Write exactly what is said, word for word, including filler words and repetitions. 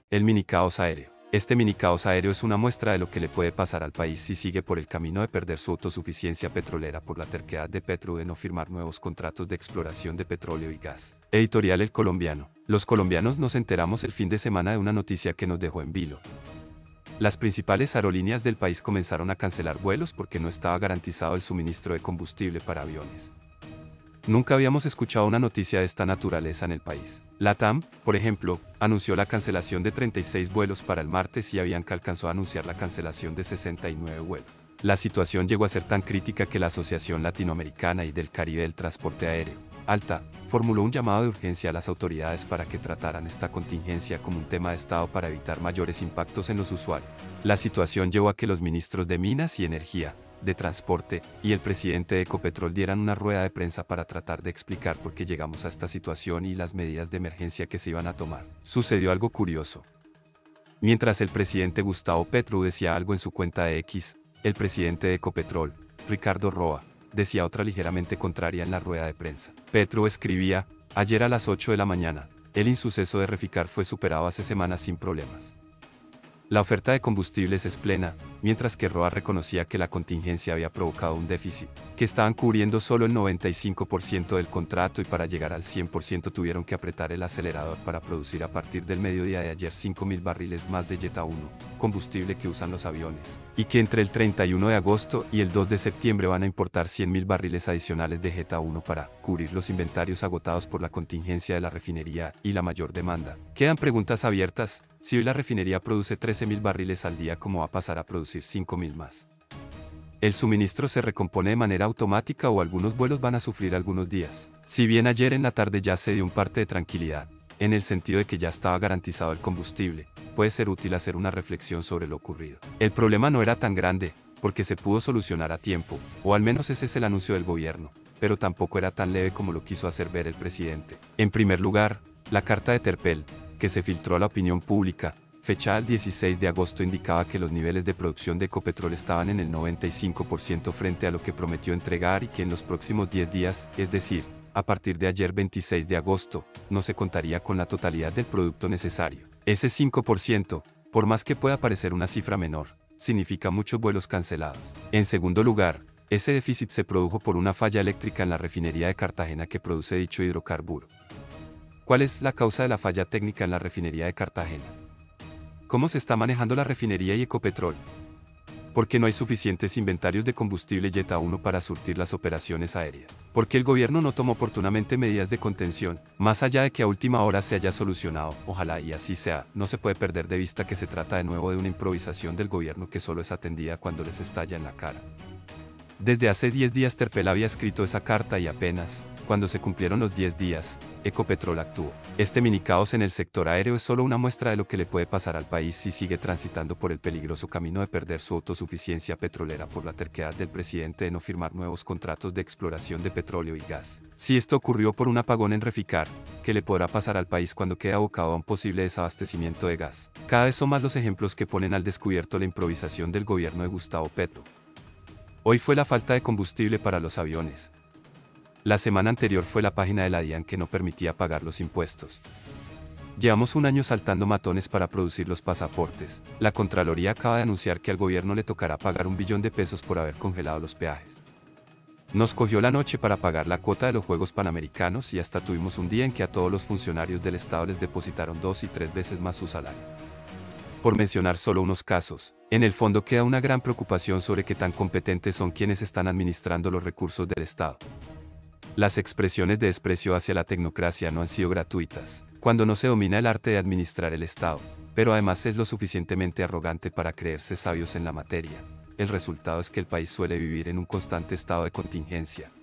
El mini caos aéreo. Este mini caos aéreo es una muestra de lo que le puede pasar al país si sigue por el camino de perder su autosuficiencia petrolera por la terquedad de Petro de no firmar nuevos contratos de exploración de petróleo y gas. Editorial El Colombiano. Los colombianos nos enteramos el fin de semana de una noticia que nos dejó en vilo. Las principales aerolíneas del país comenzaron a cancelar vuelos porque no estaba garantizado el suministro de combustible para aviones. Nunca habíamos escuchado una noticia de esta naturaleza en el país. LATAM, por ejemplo, anunció la cancelación de treinta y seis vuelos para el martes y Avianca alcanzó a anunciar la cancelación de sesenta y nueve vuelos. La situación llegó a ser tan crítica que la Asociación Latinoamericana y del Caribe del Transporte Aéreo, ALTA, formuló un llamado de urgencia a las autoridades para que trataran esta contingencia como un tema de Estado para evitar mayores impactos en los usuarios. La situación llevó a que los ministros de Minas y Energía, de Transporte, y el presidente de Ecopetrol dieran una rueda de prensa para tratar de explicar por qué llegamos a esta situación y las medidas de emergencia que se iban a tomar. Sucedió algo curioso. Mientras el presidente Gustavo Petro decía algo en su cuenta de X, el presidente de Ecopetrol, Ricardo Roa, decía otra ligeramente contraria en la rueda de prensa. Petro escribía: ayer a las ocho de la mañana, el insuceso de Reficar fue superado hace semanas sin problemas. La oferta de combustibles es plena, mientras que Roa reconocía que la contingencia había provocado un déficit, que estaban cubriendo solo el noventa y cinco por ciento del contrato y para llegar al cien por ciento tuvieron que apretar el acelerador para producir a partir del mediodía de ayer cinco mil barriles más de Yeta uno, combustible que usan los aviones, y que entre el treinta y uno de agosto y el dos de septiembre van a importar cien mil barriles adicionales de Yeta uno para cubrir los inventarios agotados por la contingencia de la refinería y la mayor demanda. Quedan preguntas abiertas. Si hoy la refinería produce trece mil barriles al día, ¿cómo va a pasar a producir cinco mil más? ¿El suministro se recompone de manera automática o algunos vuelos van a sufrir algunos días? Si bien ayer en la tarde ya se dio un parte de tranquilidad, en el sentido de que ya estaba garantizado el combustible, puede ser útil hacer una reflexión sobre lo ocurrido. El problema no era tan grande, porque se pudo solucionar a tiempo, o al menos ese es el anuncio del gobierno, pero tampoco era tan leve como lo quiso hacer ver el presidente. En primer lugar, la carta de Terpel, que se filtró a la opinión pública, fechada el dieciséis de agosto, indicaba que los niveles de producción de Ecopetrol estaban en el noventa y cinco por ciento frente a lo que prometió entregar y que en los próximos diez días, es decir, a partir de ayer veintiséis de agosto, no se contaría con la totalidad del producto necesario. Ese cinco por ciento, por más que pueda parecer una cifra menor, significa muchos vuelos cancelados. En segundo lugar, ese déficit se produjo por una falla eléctrica en la refinería de Cartagena que produce dicho hidrocarburo. ¿Cuál es la causa de la falla técnica en la refinería de Cartagena? ¿Cómo se está manejando la refinería y Ecopetrol? ¿Por qué no hay suficientes inventarios de combustible Yeta uno para surtir las operaciones aéreas? ¿Por qué el gobierno no tomó oportunamente medidas de contención, más allá de que a última hora se haya solucionado? Ojalá y así sea. No se puede perder de vista que se trata de nuevo de una improvisación del gobierno que solo es atendida cuando les estalla en la cara. Desde hace diez días Terpel había escrito esa carta y apenas, cuando se cumplieron los diez días, Ecopetrol actuó. Este mini caos en el sector aéreo es solo una muestra de lo que le puede pasar al país si sigue transitando por el peligroso camino de perder su autosuficiencia petrolera por la terquedad del presidente de no firmar nuevos contratos de exploración de petróleo y gas. Si esto ocurrió por un apagón en Reficar, ¿qué le podrá pasar al país cuando quede abocado a un posible desabastecimiento de gas? Cada vez son más los ejemplos que ponen al descubierto la improvisación del gobierno de Gustavo Petro. Hoy fue la falta de combustible para los aviones. La semana anterior fue la página de la DIAN que no permitía pagar los impuestos. Llevamos un año saltando matones para producir los pasaportes. La Contraloría acaba de anunciar que al gobierno le tocará pagar un billón de pesos por haber congelado los peajes. Nos cogió la noche para pagar la cuota de los Juegos Panamericanos y hasta tuvimos un día en que a todos los funcionarios del Estado les depositaron dos y tres veces más su salario. Por mencionar solo unos casos, en el fondo queda una gran preocupación sobre qué tan competentes son quienes están administrando los recursos del Estado. Las expresiones de desprecio hacia la tecnocracia no han sido gratuitas, cuando no se domina el arte de administrar el Estado, pero además es lo suficientemente arrogante para creerse sabios en la materia. El resultado es que el país suele vivir en un constante estado de contingencia,